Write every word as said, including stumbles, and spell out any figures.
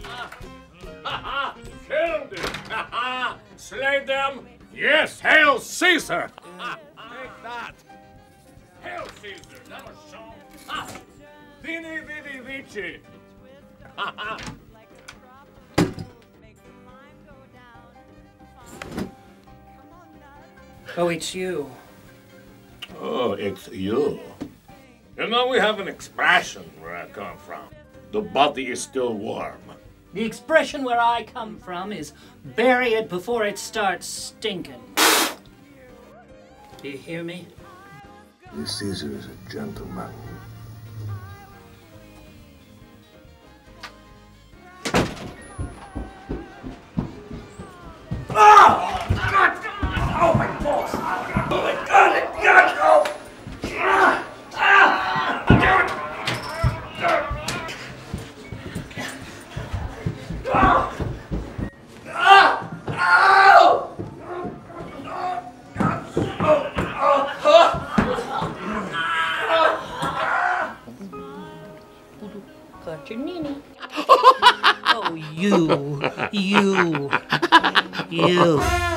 Killed it! Slay them! Yes, hail Caesar! Take that! Hail Caesar! That was shown! Vini Vidi Vici! Oh, it's you. Oh, it's you. You know, we have an expression where I come from. The body is still warm. The expression where I come from is bury it before it starts stinking. Do you hear me? This Caesar is a gentleman. Oh! God! Oh, my balls! Oh, my God! It got go! Ah! Ah! Got your ninny. Oh, you, you, you.